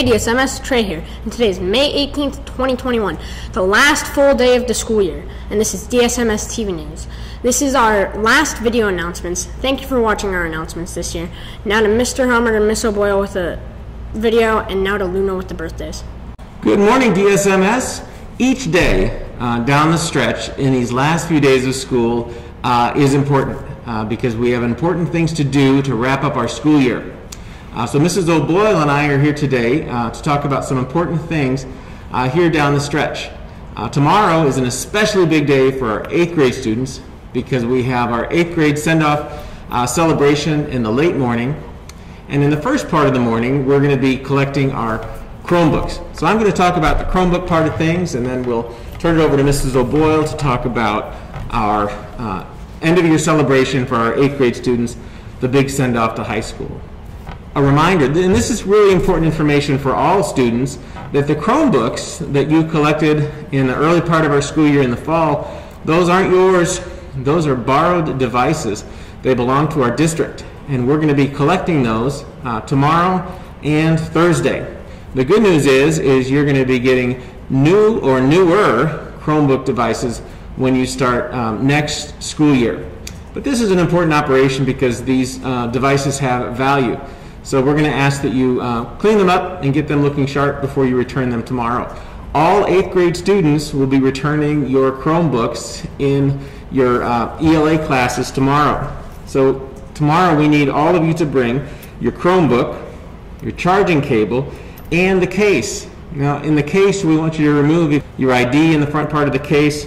Hey DSMS, Trey here, and today is May 18th, 2021, the last full day of the school year, and this is DSMS TV News. This is our last video announcements. Thank you for watching our announcements this year. Now to Mr. Helmer and Miss O'Boyle with the video, and now to Luna with the birthdays. Good morning, DSMS. Each day down the stretch in these last few days of school is important because we have important things to do to wrap up our school year. So Mrs. O'Boyle and I are here today to talk about some important things here down the stretch. Tomorrow is an especially big day for our 8th grade students because we have our 8th grade send-off celebration in the late morning. And in the first part of the morning, we're going to be collecting our Chromebooks. So I'm going to talk about the Chromebook part of things, and then we'll turn it over to Mrs. O'Boyle to talk about our end-of-year celebration for our 8th grade students, the big send-off to high school. A reminder, and this is really important information for all students, that the Chromebooks that you collected in the early part of our school year in the fall, those aren't yours. Those are borrowed devices. They belong to our district, and we're going to be collecting those tomorrow and Thursday. The good news is you're going to be getting new or newer Chromebook devices when you start next school year. But this is an important operation because these devices have value. So we're going to ask that you clean them up and get them looking sharp before you return them tomorrow. All 8th grade students will be returning your Chromebooks in your ELA classes tomorrow. So tomorrow we need all of you to bring your Chromebook, your charging cable, and the case. Now in the case we want you to remove your ID in the front part of the case.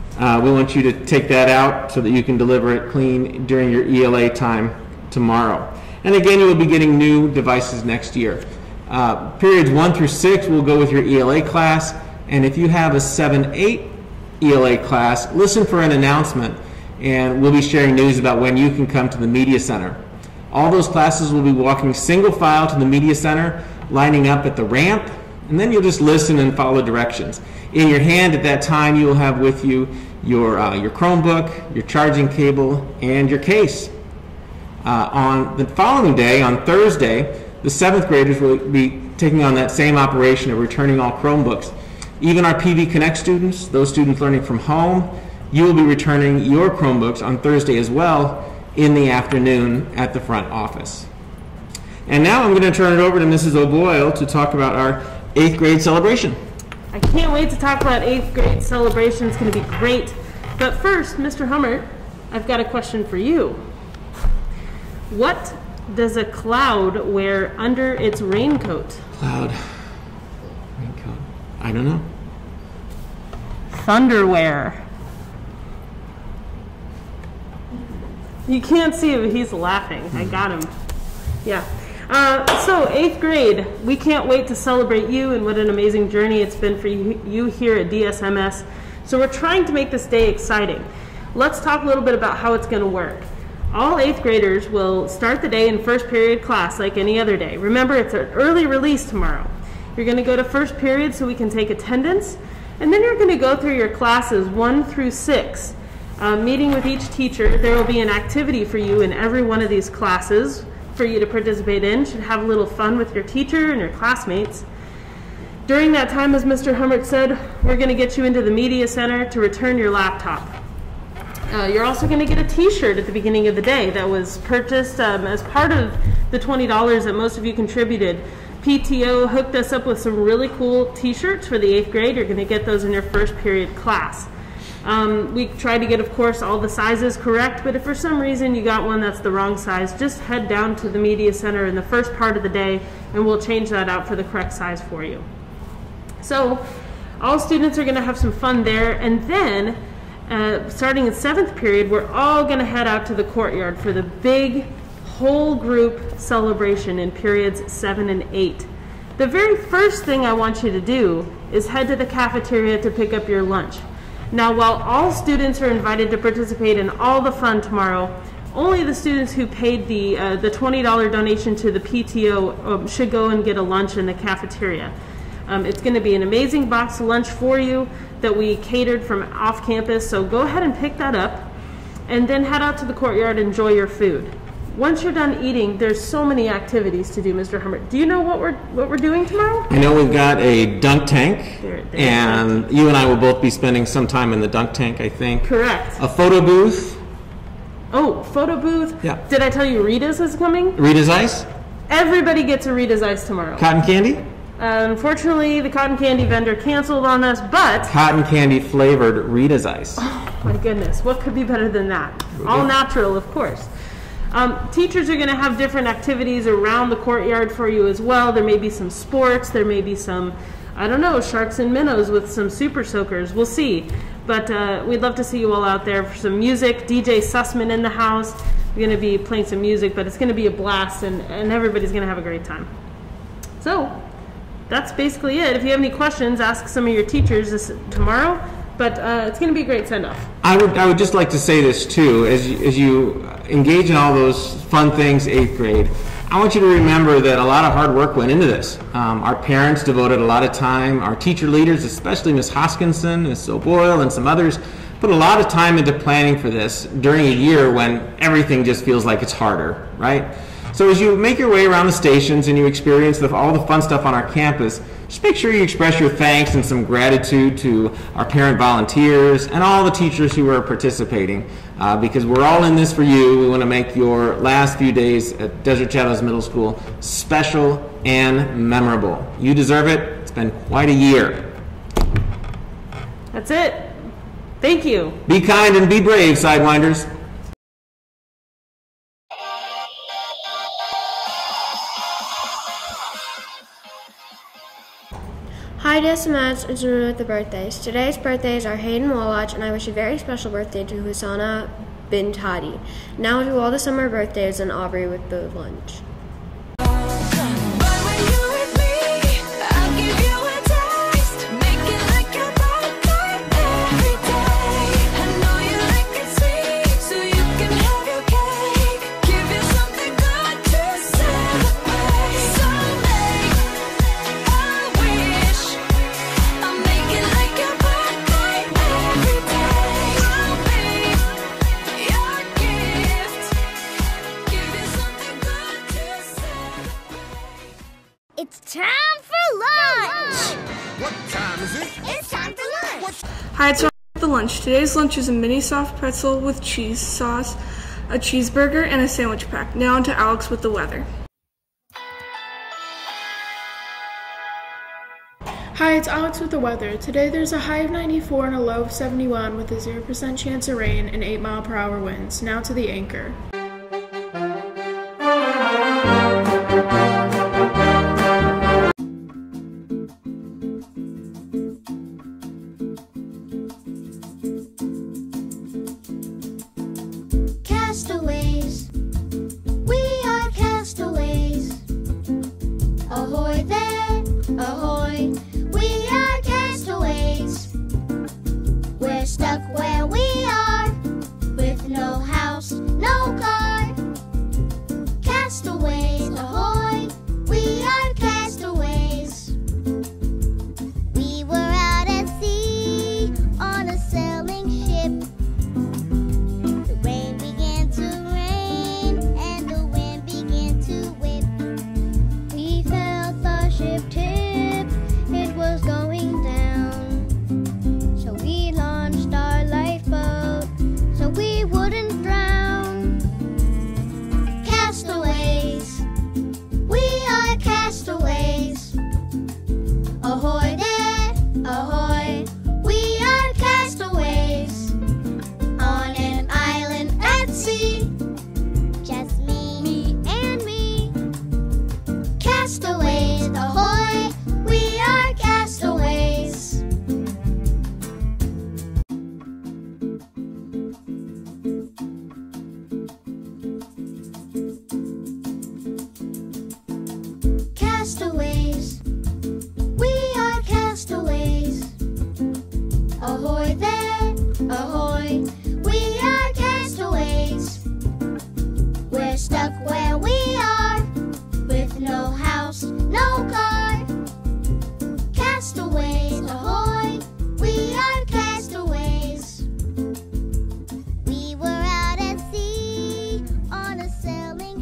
We want you to take that out so that you can deliver it clean during your ELA time tomorrow. And again, you will be getting new devices next year. Periods 1 through 6 will go with your ELA class, and if you have a 7-8 ELA class, listen for an announcement, and we'll be sharing news about when you can come to the Media Center. All those classes will be walking single file to the Media Center, lining up at the ramp, and then you'll just listen and follow directions. In your hand at that time, you will have with you your Chromebook, your charging cable, and your case. On the following day, on Thursday, the 7th graders will be taking on that same operation of returning all Chromebooks. Even our PV Connect students, those students learning from home, you will be returning your Chromebooks on Thursday as well in the afternoon at the front office. And now I'm going to turn it over to Mrs. O'Boyle to talk about our 8th grade celebration. I can't wait to talk about 8th grade celebration. It's going to be great. But first, Mr. Hummer, I've got a question for you. What does a cloud wear under its raincoat? Cloud. Raincoat. I don't know. Thunderwear. You can't see him, but he's laughing. I got him. Yeah. So 8th grade, we can't wait to celebrate you and what an amazing journey it's been for you here at DSMS. So we're trying to make this day exciting. Let's talk a little bit about how it's going to work. All 8th graders will start the day in first period class like any other day. Remember, it's an early release tomorrow. You're going to go to first period so we can take attendance, and then you're going to go through your classes 1 through 6. Meeting with each teacher, there will be an activity for you in every one of these classes for you to participate in. You should have a little fun with your teacher and your classmates. During that time, as Mr. Hummert said, we're going to get you into the Media Center to return your laptop. You're also going to get a t-shirt at the beginning of the day that was purchased as part of the $20 that most of you contributed. PTO hooked us up with some really cool t-shirts for the 8th grade. You're going to get those in your first period class. We tried to get, of course, all the sizes correct, but if for some reason you got one that's the wrong size, just head down to the Media Center in the first part of the day and we'll change that out for the correct size for you. So all students are going to have some fun there, and then starting in 7th period, we're all going to head out to the courtyard for the big whole group celebration in periods 7 and 8. The very first thing I want you to do is head to the cafeteria to pick up your lunch. Now, while all students are invited to participate in all the fun tomorrow, only the students who paid the $20 donation to the PTO should go and get a lunch in the cafeteria. It's going to be an amazing box lunch for you that we catered from off campus, so go ahead and pick that up and then head out to the courtyard and enjoy your food. once you're done eating, there's so many activities to do, Mr. Humbert. Do you know what we're doing tomorrow? I know we've got a dunk tank, There's and you and I will both be spending some time in the dunk tank, I think. Correct. A photo booth. Oh, photo booth. Yeah. Did I tell you Rita's is coming? Rita's Ice. Everybody gets a Rita's Ice tomorrow. Cotton candy. Unfortunately, the cotton candy vendor canceled on us, but Cotton candy flavored Rita's Ice. my goodness, what could be better than that? All natural, of course. Teachers are going to have different activities around the courtyard for you as well. There may be some sports. There may be some, I don't know, sharks and minnows with some super soakers. We'll see. But we'd love to see you all out there for some music. DJ Sussman in the house. We're going to be playing some music, but it's going to be a blast, and everybody's going to have a great time. So that's basically it. If you have any questions, ask some of your teachers tomorrow. But it's going to be a great send-off. I would just like to say this too, as you engage in all those fun things, 8th grade. I want you to remember that a lot of hard work went into this. Our parents devoted a lot of time. Our teacher leaders, especially Ms. Hoskinson, Ms. O'Boyle, and some others, put a lot of time into planning for this during a year when everything just feels like it's harder, right? So as you make your way around the stations and you experience all the fun stuff on our campus, just make sure you express your thanks and some gratitude to our parent volunteers and all the teachers who are participating, because we're all in this for you. We want to make your last few days at Desert Shadows Middle School special and memorable. You deserve it. It's been quite a year. That's it. Thank you. Be kind and be brave, Sidewinders. Hi DSMS, it's Ruru with the birthdays. Today's birthdays are Hayden Wallach, and I wish a very special birthday to Husana bin Tadi. Now to all the summer birthdays and Aubrey with the lunch. It's time for lunch! What time is it? It's time for lunch! Hi, it's the lunch. Today's lunch is a mini soft pretzel with cheese sauce, a cheeseburger, and a sandwich pack. Now on to Alex with the weather. Hi, it's Alex with the weather. Today there's a high of 94 and a low of 71 with a 0% chance of rain and 8-mile-per-hour winds. Now to the anchor. Castaways, we are castaways. Ahoy there, ahoy, we are castaways. We're stuck where we are, with no house, no car. Castaways, ahoy, we are castaways. We were out at sea on a sailing ship. The rain began to rain and the wind began to whip. We felt the ship tip, it was going down. So we launched our lifeboat so we wouldn't drown. Castaways, we are castaways. Ahoy there, ahoy, we are castaways. On an island at sea, just me and me. Castaways, ahoy, we are castaways. Castaways, we are castaways. Ahoy there, ahoy, we are castaways. We're stuck where we are, with no house, no car. Castaways, ahoy, we are castaways. We were out at sea on a sailing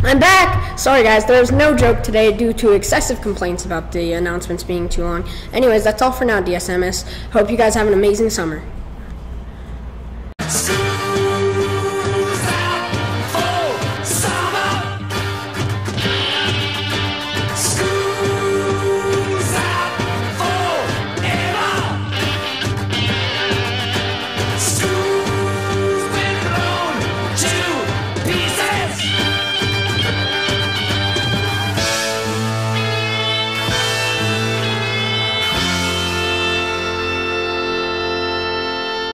I'm back! Sorry guys, there was no joke today due to excessive complaints about the announcements being too long. Anyways, that's all for now, DSMS. Hope you guys have an amazing summer.